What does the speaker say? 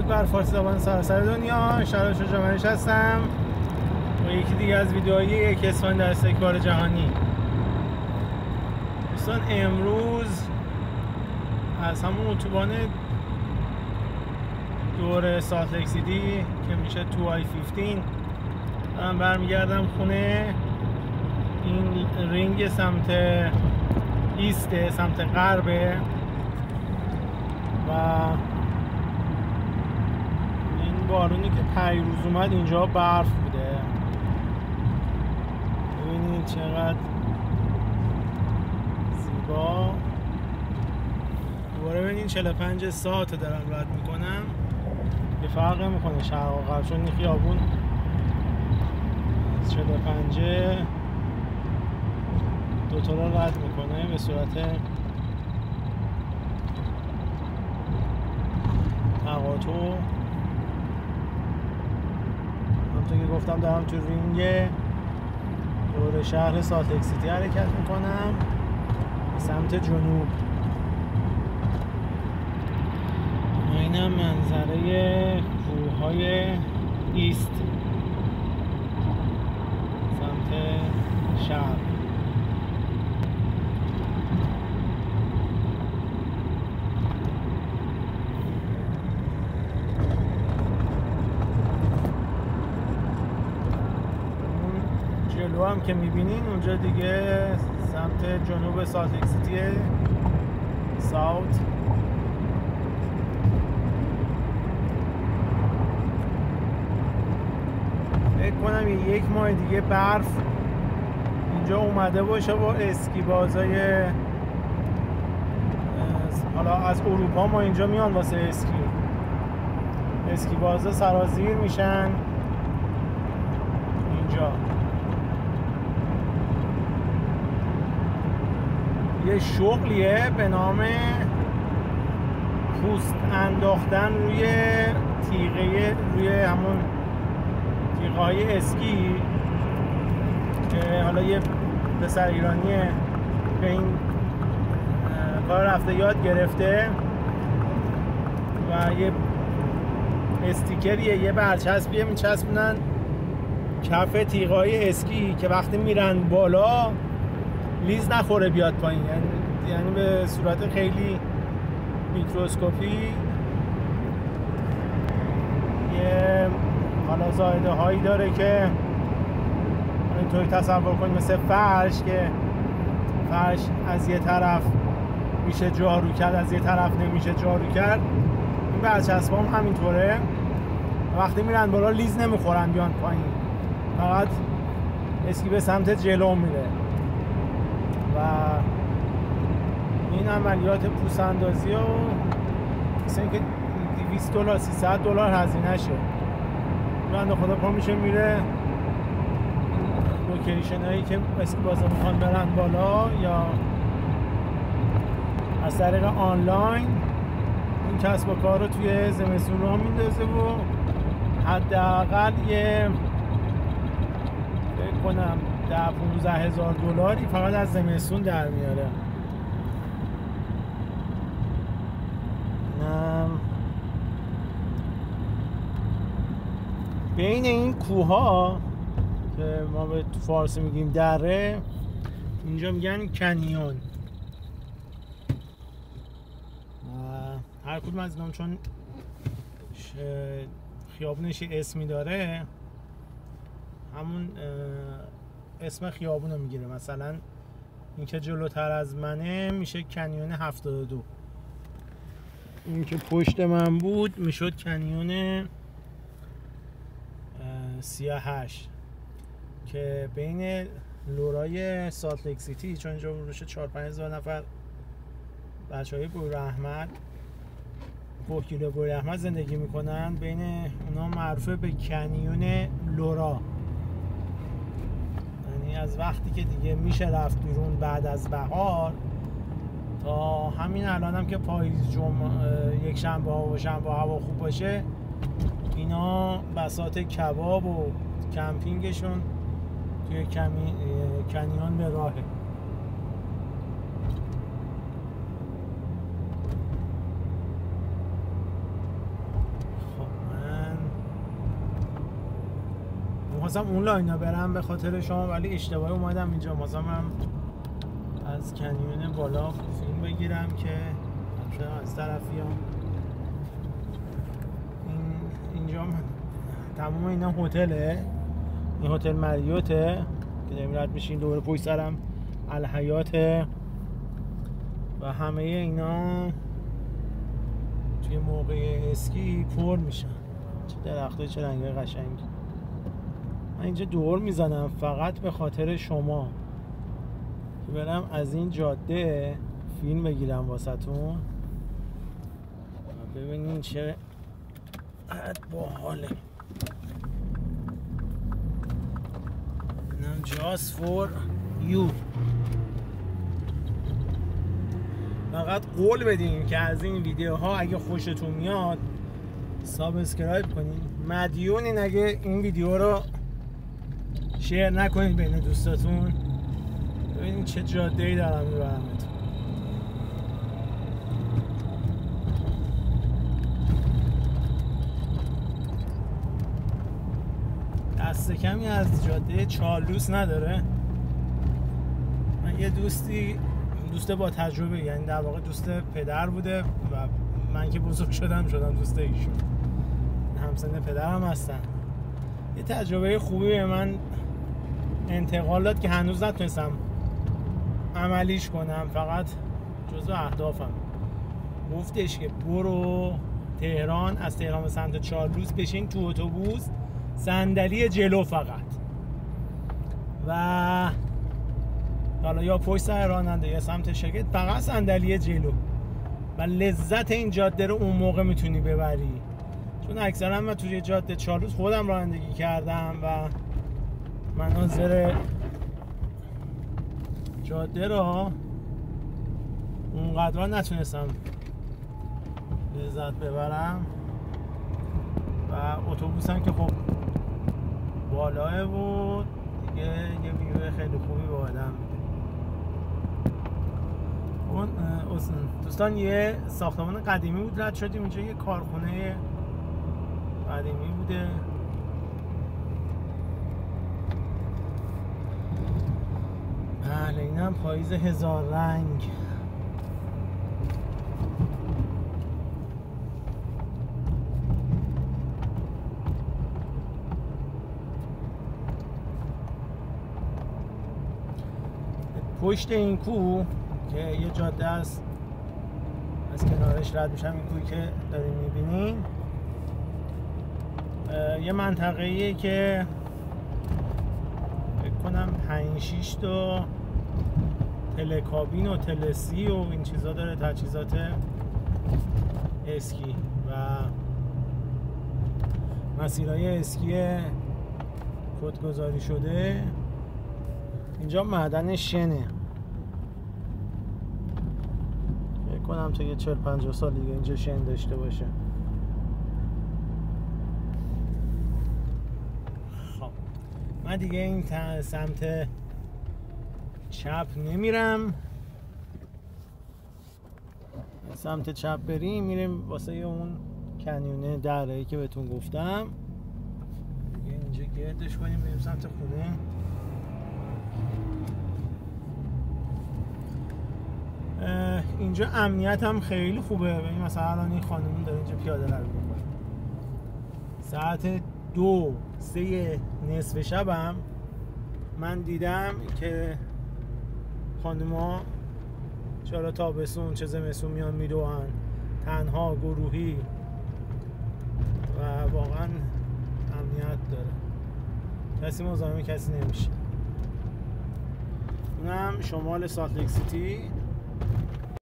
درود بر فارسی زبان سراسر دنیا. شهرام شجاع‌منش هستم با یکی دیگه از ویدیوهای یک اسفند در استکبار جهانی. دوستان امروز از همون اتوبان دور سالت لیک سیتی که میشه 2I-15 من برمیگردم خونه. این رینگ سمت ایسته، سمت غربه و این بارونی که پیروز اومد اینجا برف بوده. ببینید چقدر زیبا. دوباره ببینید 45 ساعت دارم رد میکنم، یه فرق میکنه شرق و غرب، چون این خیابون 45 دوتا رو رد میکنه به صورت تقاطع. همونطور که گفتم دارم تو رینگ دور شهر سالت لیک سیتی حرکت میکنم به سمت جنوب. اینم منظره کوههای ایست سمت شهر. جلو هم که میبینین اونجا دیگه سمت جنوب سالت لیک سیتی ساوت. فکر کنم یک ماه دیگه برف اینجا اومده باشه با اسکی بازای حالا از اروپا ما اینجا میان واسه اسکی بازا سرازیر میشن اینجا. یه شغلیه به نام پوست انداختن روی تیغه، روی همون تیغه‌های اسکی که حالا یه پسر ایرانیه به این کار رفته یاد گرفته و یه استیکریه، یه برچسبیه میچسبونن کف تیغه‌های اسکی که وقتی میرن بالا لیز نخوره بیاد پایین، یعنی به صورت خیلی میکروسکوپی یه حالا زائده هایی داره که اینطوری تصور کنید مثل فرش، که فرش از یه طرف میشه جارو کرد از یه طرف نمیشه جارو کرد. این برچسب هم همینطوره، وقتی میرن بالا لیز نمیخورن بیان پایین، فقط اسکی به سمت جلو میره و این عملیات پوست اندازی و مثل اینکه $200 $300 هزینه شه. بنده خدا پا میشه میره لوکیشن هایی که اسکی بازا میخوان برن بالا، یا از طریق آنلاین این کسب و کار رو توی زمستون راه میندازه و حداقل یه فکر کنم $10-15,000 فقط از زمستون در میاره. بین این کوها که ما به فارسی میگیم دره، اینجا میگن کنیون. هر کدوم از اینام چون خیابونش اسمی داره همون اسم خیابون رو میگیره. مثلا این که جلوتر از منه میشه کنیون 72، این که پشت من بود میشد کنیون 38 که بین لورای سالت لیک سیتی، چون اینجا روش 4-5 هزار نفر بچه های بوی رحمت کوهگیلو بوی رحمت زندگی میکنن، بین اونا معروفه به کنیون لورا. یعنی از وقتی که دیگه میشه رفت بیرون بعد از بهار تا همین الان هم که پاییز، یک شنبه ها و شنبه هوا خوب باشه، اینا بساط کباب و کمپینگشون توی کنیون به راهه. خب خواستم اون لاینا برم به خاطر شما، ولی اشتباهی اومدم اینجا. مثلا من از کنیون بالا فیلم بگیرم که از طرفی هم اینجا تمام اینا هتله. این هتل مریوته که داریم رد میشیم، دوباره پشت سرم الحیاته و همه اینا توی موقع اسکی پر میشن. چه درختای چه رنگای قشنگی. من اینجا دور میزنم فقط به خاطر شما که برم از این جاده فیلم بگیرم واسهتون. ببینین چه باحاله. اینم just for you. فقط قول بدین که از این ویدیوها اگه خوشتون میاد سابسکرایب کنین. مدیونین اگه این ویدیو رو شیر نکنین بین دوستاتون. ببینید چه جاده‌ای دارم میبرمتون. دست کمی از جاده چارلوس نداره. من یه دوست با تجربه، یعنی در واقع دوست پدر بوده و من که بزرگ شدم دوست ایشون. همسن پدرم هستن. یه تجربه خوبی به من انتقال داد که هنوز نتونستم عملیش کنم، فقط جزو اهدافم. گفتش که برو تهران، از تهران به سمت چارلوس بشین تو اتوبوس، صندلی جلو فقط، و حالا یا پشت سر راننده یا سمت شاگرد، فقط صندلی جلو، و لذت این جاده رو اون موقع میتونی ببری. چون اکثرا من توی جاده چارلوس خودم رانندگی کردم و مناظر جاده رو اونقدر نتونستم لذت ببرم، و اتوبوسم که خب بالاه بود دیگه، یه ویو خیلی خوبی با آدم میده. اون دوستان یه ساختمان قدیمی بود، رد شدیم اینجا یه کارخونه قدیمی بوده. بله اینم پاییز هزار رنگ. پشت این کوه که یه جاده است، از کنارش رد میشم، این کوهی که داریم میبینین یه منطقه‌ایه که فکر کنم 5-6 تا تلکابین و تلسی و این چیزا داره، تجهیزات اسکی و مسیرهای اسکی کدگذاری شده. اینجا معدن شنه، فکر کنم تا یه 40-50 سال دیگه اینجا شن داشته باشه. خب من دیگه این سمت چپ نمیرم. سمت چپ بریم میریم واسه اون کنیونه دره‌ای که بهتون گفتم. اینجا گردش کنیم بریم سمت خونه. اینجا امنیت هم خیلی خوبه. ببین مثلا الان این خانومی داره اینجا پیاده رو میکنه. ساعت 2-3 نصف شبم من دیدم که خانوما چرا تابستون چه زمستون میان میدوئن تنها گروهی، و واقعا امنیت داره، کسی مزاحم کسی نمیشه. اونم شمال سالت لیک سیتی.